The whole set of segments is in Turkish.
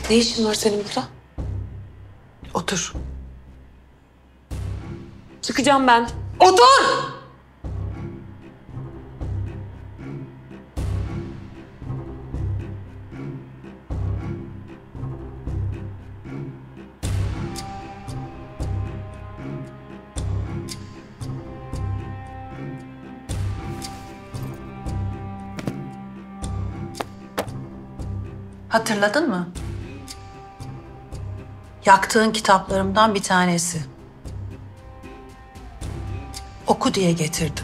Ne işin var senin burada? Otur. Çıkacağım ben. Otur! Hatırladın mı? Yaktığın kitaplarımdan bir tanesi. Oku diye getirdim.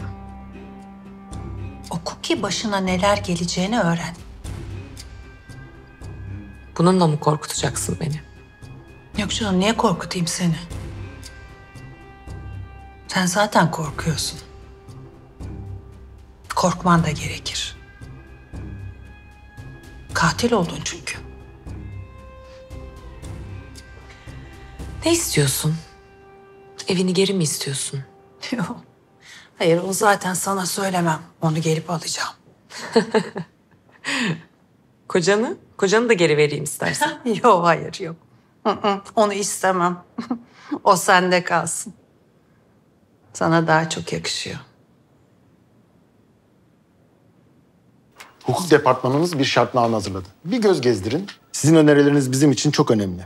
Oku ki başına neler geleceğini öğren. Bununla mı korkutacaksın beni? Yok canım, niye korkutayım seni? Sen zaten korkuyorsun. Korkman da gerekir. Katil oldun çünkü. Ne istiyorsun? Evini geri mi istiyorsun? Yok. Hayır, o zaten sana söylemem. Onu gelip alacağım. Kocanı? Kocanı da geri vereyim istersen. Yok, hayır, yok. Onu istemem. O sende kalsın. Sana daha çok yakışıyor. Hukuk departmanımız bir şartname hazırladı. Bir göz gezdirin. Sizin önerileriniz bizim için çok önemli.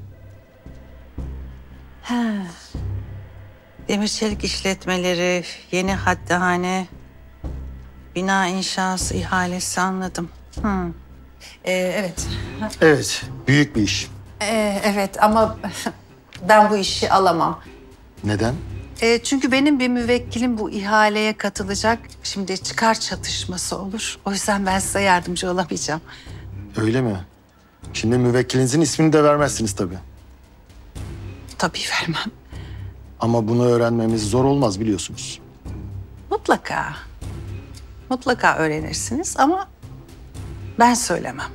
Demir çelik işletmeleri, yeni haddehane, bina inşası ihalesi, anladım. Evet. Evet, büyük bir iş. Evet ama ben bu işi alamam. Neden? Çünkü benim bir müvekkilim bu ihaleye katılacak. Şimdi çıkar çatışması olur. O yüzden ben size yardımcı olamayacağım. Öyle mi? Şimdi müvekkilinizin ismini de vermezsiniz tabii. Tabii vermem. Ama bunu öğrenmemiz zor olmaz biliyorsunuz. Mutlaka. Mutlaka öğrenirsiniz ama ben söylemem.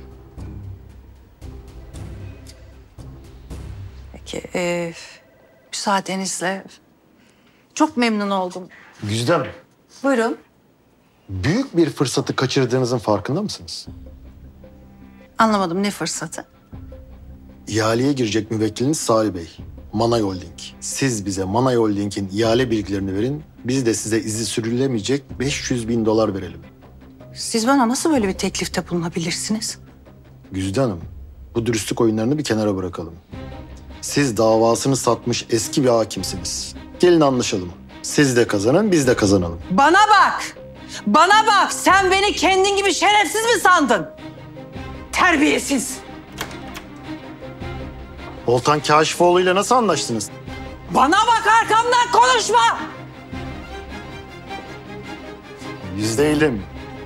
Peki, müsaadenizle çok memnun oldum. Güzdem, Buyurun. büyük bir fırsatı kaçırdığınızın farkında mısınız? Anlamadım, ne fırsatı? İhaleye girecek müvekkiliniz Salih Bey. Manay Holding. Siz bize Manay Holding'in ihale bilgilerini verin. Biz de size izi sürülemeyecek 500.000 dolar verelim. Siz bana nasıl böyle bir teklifte bulunabilirsiniz? Güzide Hanım, bu dürüstlük oyunlarını bir kenara bırakalım. Siz davasını satmış eski bir hakimsiniz. Gelin anlaşalım. Siz de kazanın, biz de kazanalım. Bana bak! Bana bak! Sen beni kendin gibi şerefsiz mi sandın? Terbiyesiz! Volkan Kaşifoğlu ile nasıl anlaştınız? Bana bak, arkamdan konuşma! %50.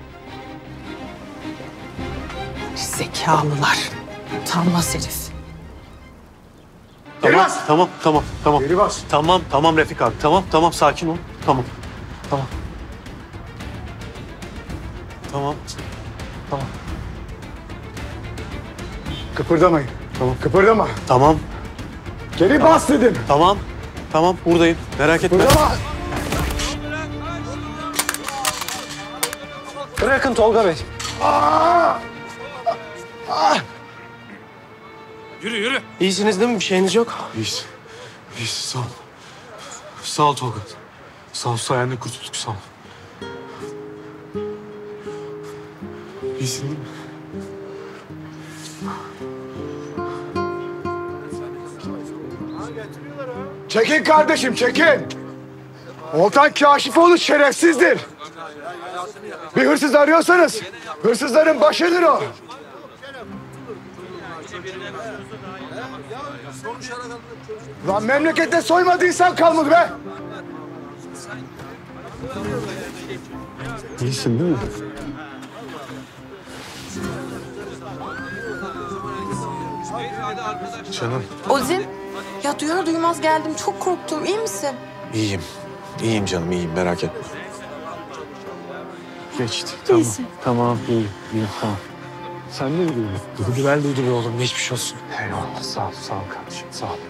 Zekalılar. Utanmaz herif. Tamam, tamam. Geri bas. Tamam Refik abi. Tamam, sakin ol. Tamam. Kıpırdamayın. Tamam. Kıpırdama. Tamam, Geri bas dedim. tamam. Buradayım. Merak etme. Kıpırdama. Bırakın Tolga Bey. Yürü. İyisiniz değil mi? Bir şeyiniz yok. İyiyiz. Sağ ol. Sağ ol Tolga. Sağ ol, sayende kurtulduk, sağ ol. İyisin değil mi? Çekin kardeşim, çekin. Volkan Kaşifoğlu şerefsizdir. Bir hırsız arıyorsanız hırsızların başıdır o. Lan memlekette soymadıysan kalmadı be. İyisin değil mi? Canım. Ozin, ya duyar duymaz geldim. Çok korktum. İyi misin? İyiyim canım, iyiyim. Merak etme. Geçti. Tamam, iyiyim, tamam. Sen de mi duydun? Ben duydum ya oğlum. Geçmiş olsun. Eyvallah, sağ ol kardeşim, sağ ol.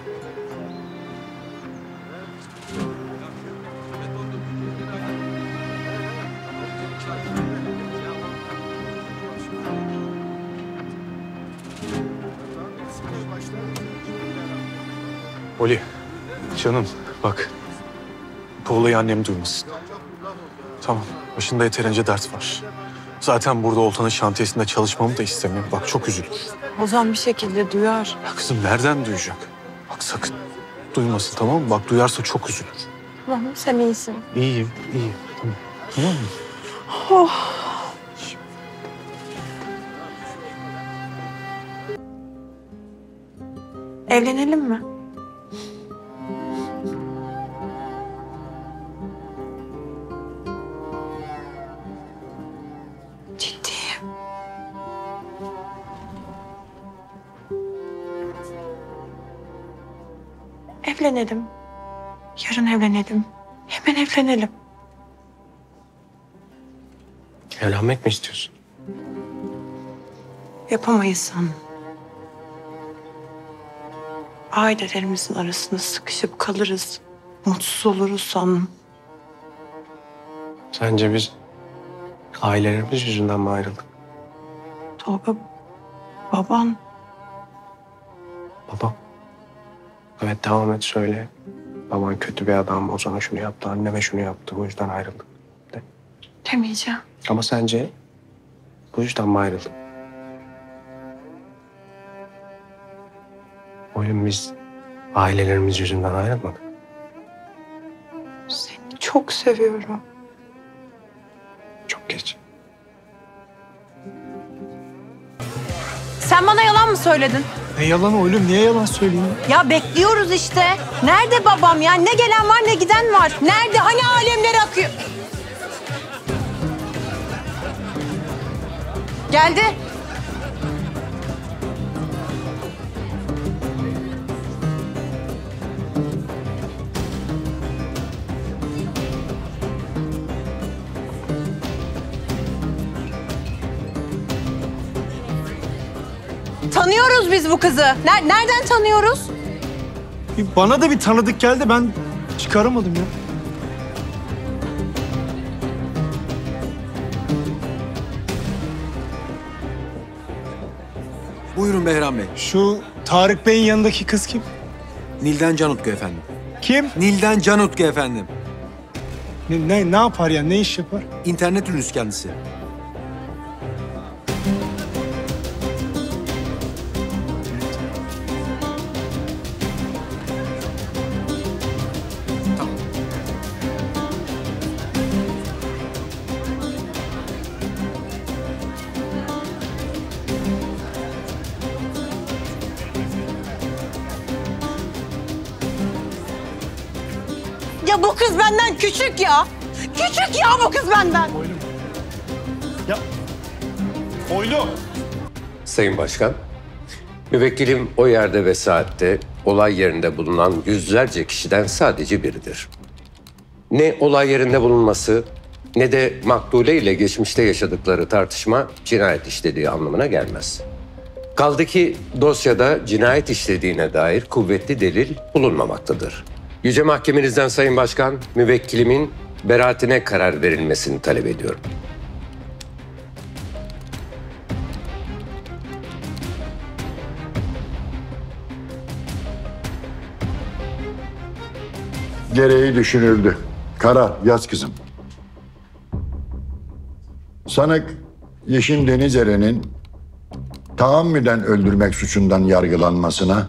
Oli, canım bak. Bu olayı annem duymasın. Tamam, başında yeterince dert var. Zaten burada Oltan'ın şantiyesinde çalışmamı da istemiyor. Bak çok üzülür. Ozan bir şekilde duyar. Ya kızım nereden duyacak? Bak sakın duymasın, tamam mı? Bak duyarsa çok üzülür. Tamam, sen iyisin. İyiyim, iyiyim. Tamam. Tamam mı? Evlenelim mi? Ciddiyim. Evlenelim. Yarın evlenelim. Hemen evlenelim. Evlenmek mi istiyorsun? Yapamayız sanırım. Ailelerimizin arasında sıkışıp kalırız. Mutsuz oluruz sanırım. Sence biz ailelerimiz yüzünden mi ayrıldık? Tolga, baban Babam. Evet devam et söyle. Baban kötü bir adam. Ozan'a şunu yaptı, anneme şunu yaptı. Bu yüzden ayrıldık. De. demeyeceğim. Ama sence bu yüzden mi ayrıldık? Oğlum biz ailelerimiz yüzünden ayrılmadık. Seni çok seviyorum. Çok geç. Sen bana yalan mı söyledin? Ne yalan oğlum, niye yalan söyleyeyim? Ya bekliyoruz işte. Nerede babam ya? Ne gelen var ne giden var. Nerede? Hani alemler akıyor? Geldi. Tanıyoruz biz bu kızı. Nereden tanıyoruz? Bana da bir tanıdık geldi, ben çıkaramadım ya. Buyurun Behram Bey. Şu Tarık Bey'in yanındaki kız kim? Nilden Canutku efendim. Kim? Nilden Canutku efendim. Ne yapar ya, ne iş yapar? İnternet ünlüsü kendisi. Ya bu kız benden küçük ya. Küçük ya bu kız benden. Sayın Başkan, müvekkilim o yerde ve saatte olay yerinde bulunan yüzlerce kişiden sadece biridir. Ne olay yerinde bulunması ne de maktule ile geçmişte yaşadıkları tartışma cinayet işlediği anlamına gelmez. Kaldı ki dosyada cinayet işlediğine dair kuvvetli delil bulunmamaktadır. Yüce Mahkemenizden Sayın Başkan, müvekkilimin beraatine karar verilmesini talep ediyorum. Gereği düşünüldü. Karar yaz kızım. Sanık Yeşim Denizeren'in tahammüden öldürmek suçundan yargılanmasına,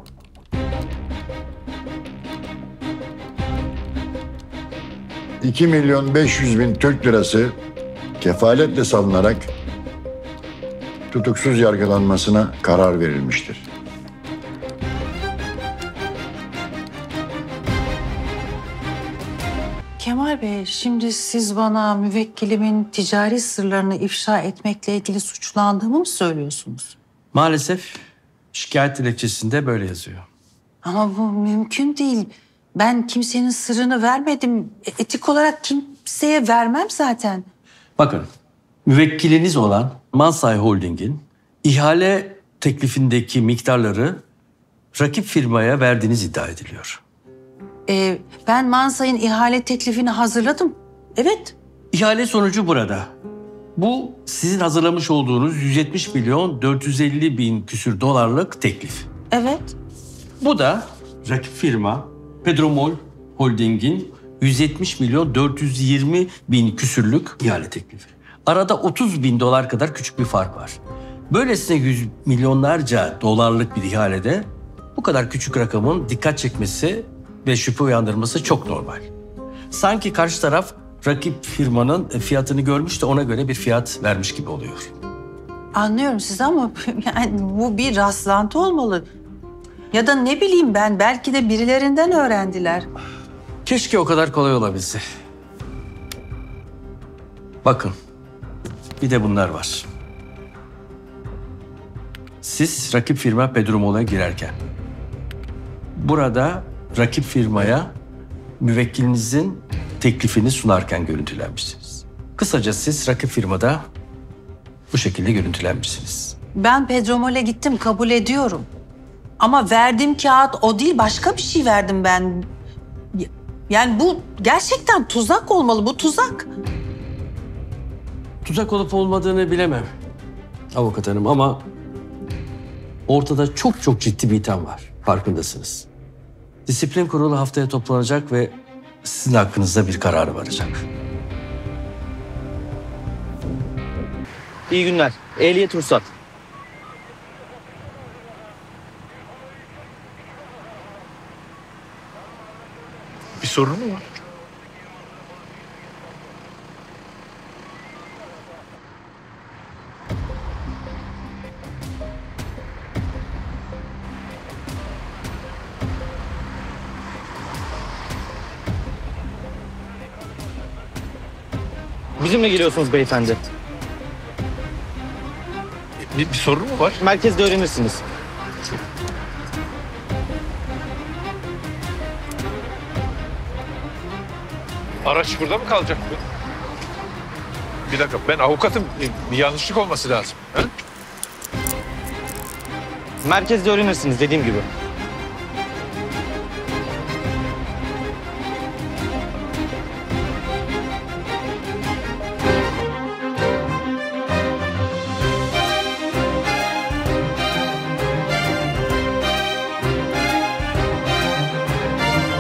$2.500.000 Türk lirası kefaletle salınarak tutuksuz yargılanmasına karar verilmiştir. Kemal Bey, şimdi siz bana müvekkilimin ticari sırlarını ifşa etmekle ilgili suçlandığımı mı söylüyorsunuz? Maalesef şikayet dilekçesinde böyle yazıyor. Ama bu mümkün değil. Ben kimsenin sırrını vermedim. Etik olarak kimseye vermem zaten. Bakın, müvekkiliniz olan Mansay Holding'in ihale teklifindeki miktarları rakip firmaya verdiğiniz iddia ediliyor. Ben Mansay'ın ihale teklifini hazırladım. Evet. İhale sonucu burada. Bu sizin hazırlamış olduğunuz 170.450.000 küsür dolarlık teklif. Evet. Bu da rakip firma Pedromol Holding'in 170 milyon 420 bin küsürlük ihale teklifi. Arada 30 bin dolar kadar küçük bir fark var. Böylesine yüz milyonlarca dolarlık bir ihalede bu kadar küçük rakamın dikkat çekmesi ve şüphe uyandırması çok normal. Sanki karşı taraf rakip firmanın fiyatını görmüş de ona göre bir fiyat vermiş gibi oluyor. Anlıyorum sizi ama yani bu bir rastlantı olmalı. Ya da ne bileyim ben, belki de birilerinden öğrendiler. Keşke o kadar kolay olabilse. Bakın, bir de bunlar var. Siz rakip firma Pedromol'a girerken, burada rakip firmaya müvekkilinizin teklifini sunarken görüntülenmişsiniz. Kısaca siz rakip firmada bu şekilde görüntülenmişsiniz. Ben Pedromol'e gittim, kabul ediyorum. Ama verdiğim kağıt o değil, başka bir şey verdim ben. Yani bu gerçekten tuzak olmalı, bu tuzak. Tuzak olup olmadığını bilemem avukat hanım ama ortada çok ciddi bir itham var. Farkındasınız. Disiplin kurulu haftaya toplanacak ve sizin hakkınızda bir kararı varacak. İyi günler. Ehliyet ruhsat. Bir sorun mu var? Bizimle geliyorsunuz beyefendi. Bir sorun mu var? Merkezde öğrenirsiniz. Araç burada mı kalacak? Bir dakika, ben avukatım. Bir yanlışlık olması lazım. Ha? Merkezde öğrenirsiniz dediğim gibi.